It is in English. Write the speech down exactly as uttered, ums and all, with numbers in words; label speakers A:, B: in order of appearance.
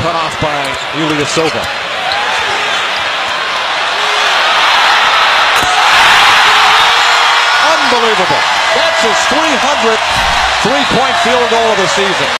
A: cut off by Ilyasova. Unbelievable. That's his three hundredth three-point field goal of the season.